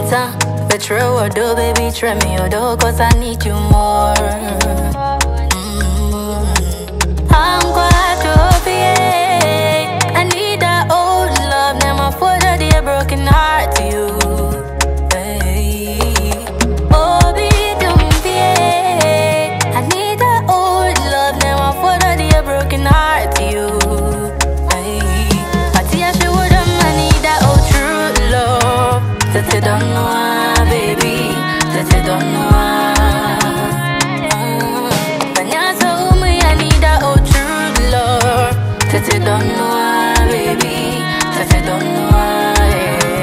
time. But true or do, baby, try me or do, cause I need you more. I'm quite obvious. I need that old love. Now my foot of the broken heart to you. Hey. Oh, be don't fear. I need that old love. Now my foot of the broken heart to you. Hey. But I should I need that old true love. That you don't know why, baby. That you don't know why. That you don't know why, baby. That you don't know why.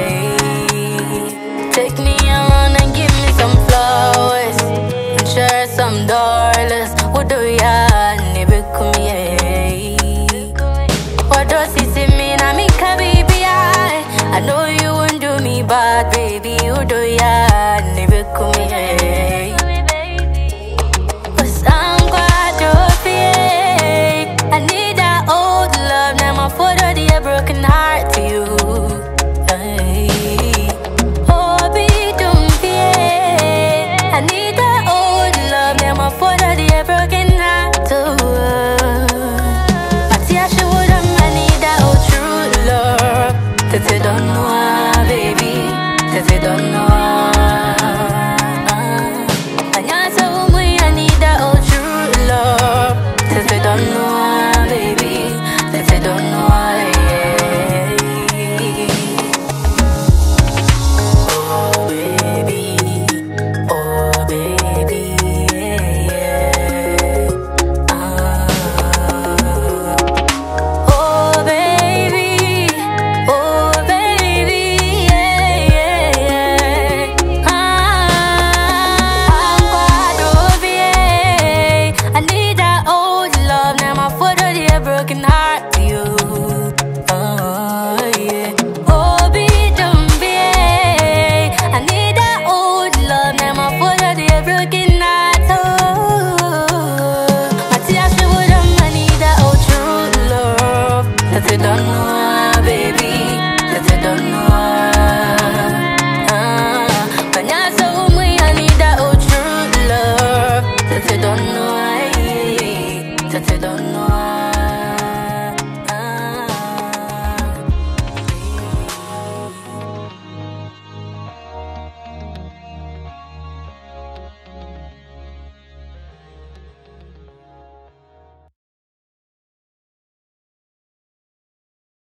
Take me around and give me some flowers and share some dollars. What do ya never come here? What does he say me? I mean, baby, I know you won't do me bad, baby. What do ya never come here? Broken heart to you. Hey. Oh, be don't fear. I need that old love. Now my foot of the broken heart too. But yeah, she would have. I need that old true love. That you don't know why, baby. That you don't know why. And I told me I need that old true love. That you don't know why, baby. That you don't know why. Broken heart to you. Oh yeah. Oh, be don't be. I need that old love. Now my foot of the broken heart. Oh, I tell you what I need that old true love. That you don't know why, baby. That you don't know why. But now so me I need that old true love. That you don't know why.